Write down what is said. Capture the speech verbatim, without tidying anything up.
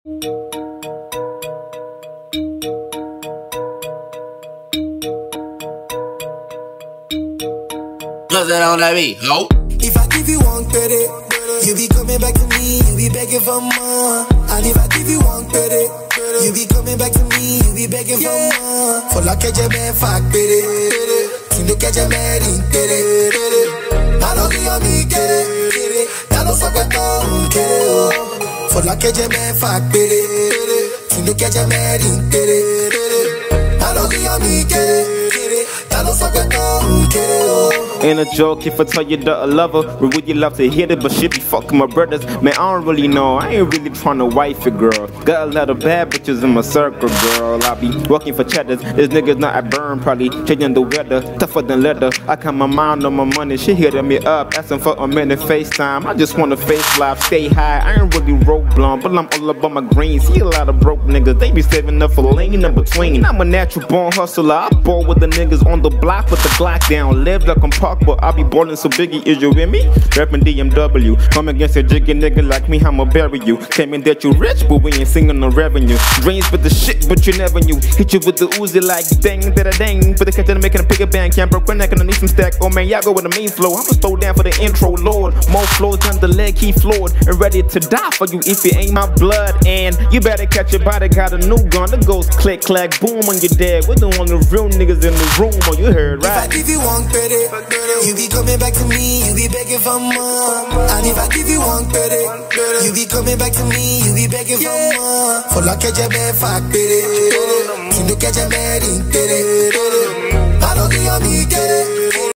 Cause it on that beat, ho. If I give you one credit, you be coming back to me, you be begging for more. And if I give you one credit, you be coming back to me, you be begging for more. For like a man, fuck it. To look at your man, get it. I don't be on me, get it. I don't fuck with no, get it. For like a man, fuck it. To look at your man, get it. I don't be on me, get it. I don't fuck with no, get it. Ain't a joke if I tell you that I love her. Or would you love to hear it? But shit be fucking my brothers. Man, I don't really know. I ain't really trying to wife it, girl. Got a lot of bad bitches in my circle, girl. I be working for cheddars. This nigga's not at burn, probably changing the weather. Tougher than leather. I got my mind on my money. She hitting me up, asking for a minute FaceTime. I just wanna face life, stay high. I ain't really rope blonde, but I'm all about my green. See a lot of broke niggas. They be saving up for lane in between. I'm a natural born hustler. I ball with the niggas on the block with the Glock down. Live like I'm parked, but I be ballin' so biggie, is you with me? Rapping D M W. Come against a jiggy nigga like me, I'ma bury you. Claiming that you rich, but we ain't singing no revenue. Dreams with the shit, but you never knew. Hit you with the Uzi like dang, da da dang. For the catch that making a bigger bang. Can't broke neck and I need some stack. Oh man, y'all go with the main flow. I'ma slow down for the intro, Lord. More flows than the leg, he floored. And ready to die for you if it ain't my blood. And you better catch your body, got a new gun. The ghost click, clack, boom on your dad. We're the only real niggas in the room. Oh, you heard right? If I give you one credit, you be coming back to me, you be begging for more. And if I give you one credit, you be coming back to me, you be begging for more. For like a man, fuck it. To look at your man, get it. I don't be on me, get it.